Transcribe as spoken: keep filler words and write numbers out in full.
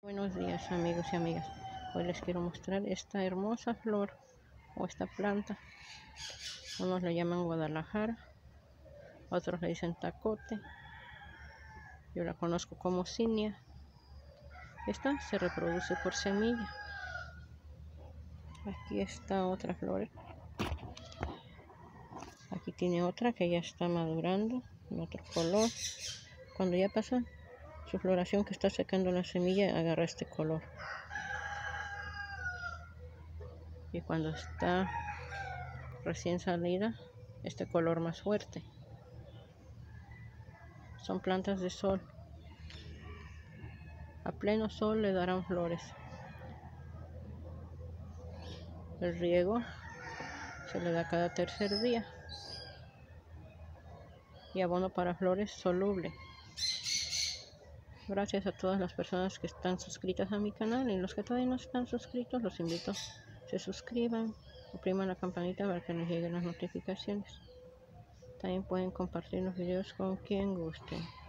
Buenos días amigos y amigas, hoy les quiero mostrar esta hermosa flor o esta planta. Unos le llaman Guadalajara, otros le dicen tacote, yo la conozco como cinia. Esta se reproduce por semilla. Aquí está otra flor, aquí tiene otra que ya está madurando en otro color. Cuando ya pasa su floración, que está secando la semilla, agarra este color. Y cuando está recién salida, este color más fuerte. Son plantas de sol. A pleno sol le darán flores. El riego se le da cada tercer día. Y abono para flores soluble. Gracias a todas las personas que están suscritas a mi canal, y los que todavía no están suscritos, los invito a que se suscriban, opriman la campanita para que les lleguen las notificaciones. También pueden compartir los videos con quien gusten.